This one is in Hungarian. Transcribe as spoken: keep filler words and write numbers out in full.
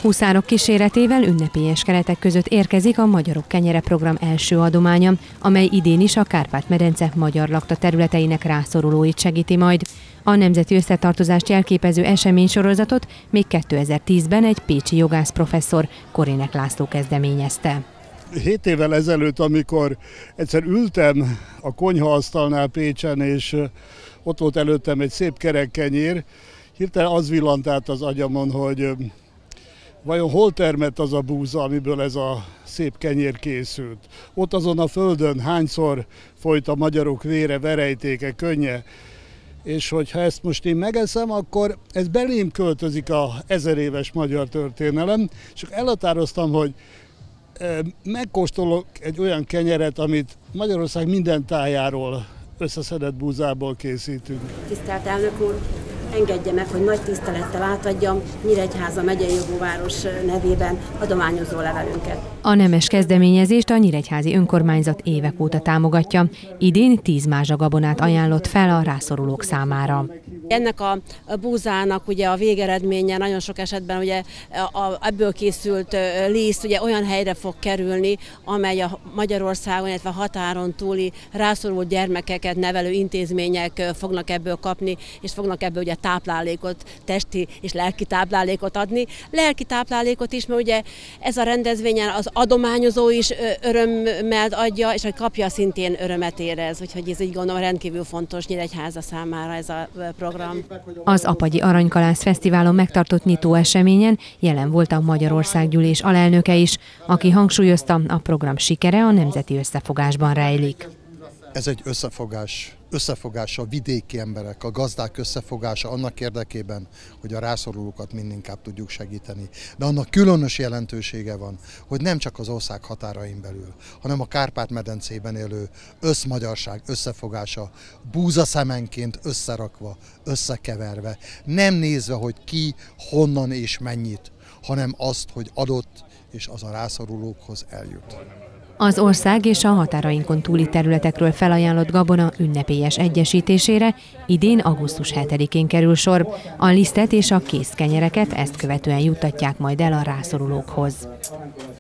Huszárok kíséretével ünnepélyes keretek között érkezik a Magyarok Kenyere Program első adománya, amely idén is a Kárpát-medence magyar lakta területeinek rászorulóit segíti majd. A nemzeti összetartozást jelképező eseménysorozatot még kétezer-tízben egy pécsi jogász professzor, Korinek László kezdeményezte. Hét évvel ezelőtt, amikor egyszer ültem a konyhaasztalnál Pécsen, és ott volt előttem egy szép kerek kenyér, hirtelen az villant át az agyamon, hogy vajon hol termett az a búza, amiből ez a szép kenyér készült. Ott azon a földön hányszor folyt a magyarok vére, verejtéke, könnye, és hogyha ezt most én megeszem, akkor ez belém költözik a ezer éves magyar történelem, és elhatároztam, hogy megkóstolok egy olyan kenyeret, amit Magyarország minden tájáról összeszedett búzából készítünk. Tisztelt elnök úr, engedje meg, hogy nagy tisztelettel átadjam Nyíregyháza megyei jogú város nevében adományozó levelünket. A nemes kezdeményezést a nyíregyházi önkormányzat évek óta támogatja. Idén tíz mázsa gabonát ajánlott fel a rászorulók számára. Ennek a búzának ugye a végeredménye nagyon sok esetben ugye a, ebből készült liszt ugye olyan helyre fog kerülni, amely a Magyarországon, illetve határon túli rászoruló gyermekeket nevelő intézmények fognak ebből kapni, és fognak ebből ugye táplálékot, testi és lelki táplálékot adni. Lelki táplálékot is, mert ugye ez a rendezvényen az adományozó is örömmel adja, és hogy kapja szintén örömet érez, úgyhogy ez így gondolom rendkívül fontos Nyíregyháza számára ez a program. Az Apagyi Aranykalász Fesztiválon megtartott nyitó eseményen jelen volt a Magyarországgyűlés alelnöke is, aki hangsúlyozta, a program sikere a nemzeti összefogásban rejlik. Ez egy összefogás, összefogás a vidéki emberek, a gazdák összefogása annak érdekében, hogy a rászorulókat mindinkább tudjuk segíteni. De annak különös jelentősége van, hogy nem csak az ország határain belül, hanem a Kárpát-medencében élő összmagyarság összefogása, búzaszemenként összerakva, összekeverve, nem nézve, hogy ki, honnan és mennyit, hanem azt, hogy adott, és az a rászorulókhoz eljut. Az ország és a határainkon túli területekről felajánlott gabona ünnepélyes egyesítésére idén augusztus hetedikén kerül sor. A lisztet és a kész kenyereket ezt követően juttatják majd el a rászorulókhoz.